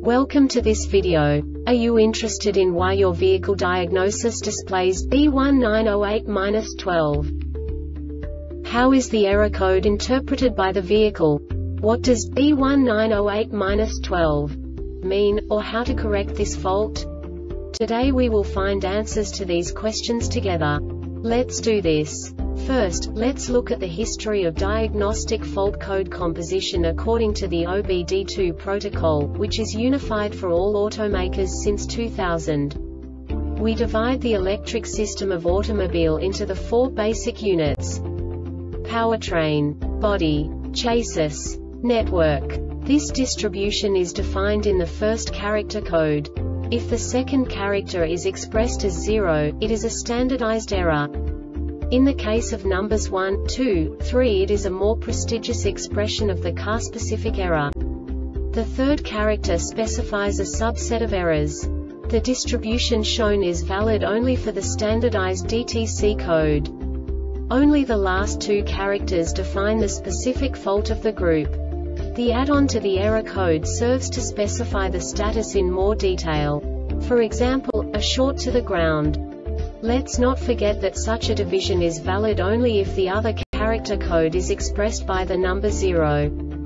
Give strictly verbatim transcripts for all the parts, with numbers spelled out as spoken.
Welcome to this video. Are you interested in why your vehicle diagnosis displays B one nine zero eight dash twelve? How is the error code interpreted by the vehicle? What does B one nine zero eight dash twelve mean, or how to correct this fault? Today we will find answers to these questions together. Let's do this. First, let's look at the history of diagnostic fault code composition according to the O B D two protocol, which is unified for all automakers since two thousand. We divide the electric system of automobile into the four basic units: powertrain, body, chassis, network. This distribution is defined in the first character code. If the second character is expressed as zero, it is a standardized error. In the case of numbers one, two, three, it is a more prestigious expression of the car-specific error. The third character specifies a subset of errors. The distribution shown is valid only for the standardized D T C code. Only the last two characters define the specific fault of the group. The add-on to the error code serves to specify the status in more detail. For example, a short to the ground. Let's not forget that such a division is valid only if the other character code is expressed by the number zero.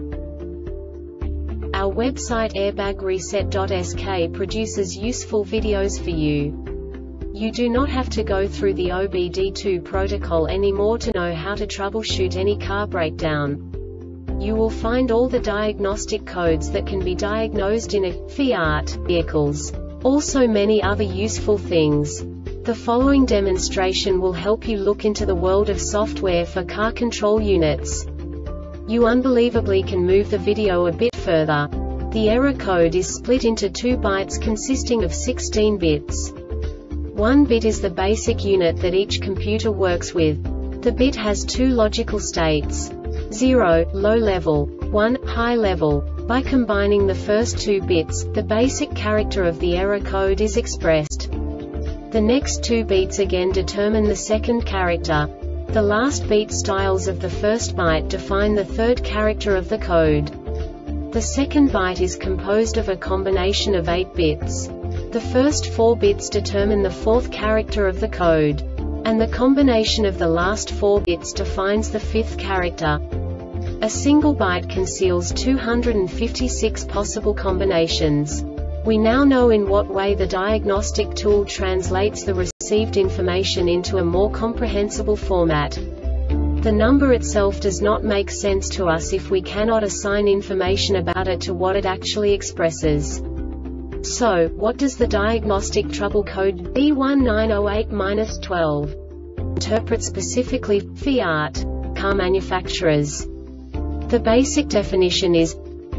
Our website airbag reset dot S K produces useful videos for you. You do not have to go through the O B D two protocol anymore to know how to troubleshoot any car breakdown. You will find all the diagnostic codes that can be diagnosed in a Fiat vehicles. Also many other useful things. The following demonstration will help you look into the world of software for car control units. You unbelievably can move the video a bit further. The error code is split into two bytes consisting of sixteen bits. One bit is the basic unit that each computer works with. The bit has two logical states: zero, low level, one, high level. By combining the first two bits, the basic character of the error code is expressed. The next two beats again determine the second character. The last beat styles of the first byte define the third character of the code. The second byte is composed of a combination of eight bits. The first four bits determine the fourth character of the code. And the combination of the last four bits defines the fifth character. A single byte conceals two hundred fifty-six possible combinations. We now know in what way the diagnostic tool translates the received information into a more comprehensible format. The number itself does not make sense to us if we cannot assign information about it to what it actually expresses. So, what does the diagnostic trouble code B one nine zero eight dash twelve interpret specifically for Fiat car manufacturers? The basic definition is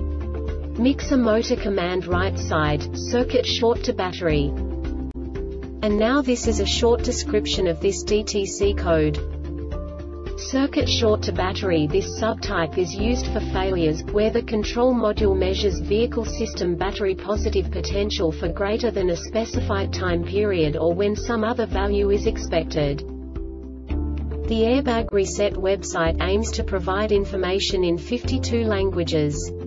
mixer motor command right side, circuit short to battery. And now this is a short description of this D T C code. Circuit short to battery. This subtype is used for failures, where the control module measures vehicle system battery positive potential for greater than a specified time period or when some other value is expected. The Airbag Reset website aims to provide information in fifty-two languages.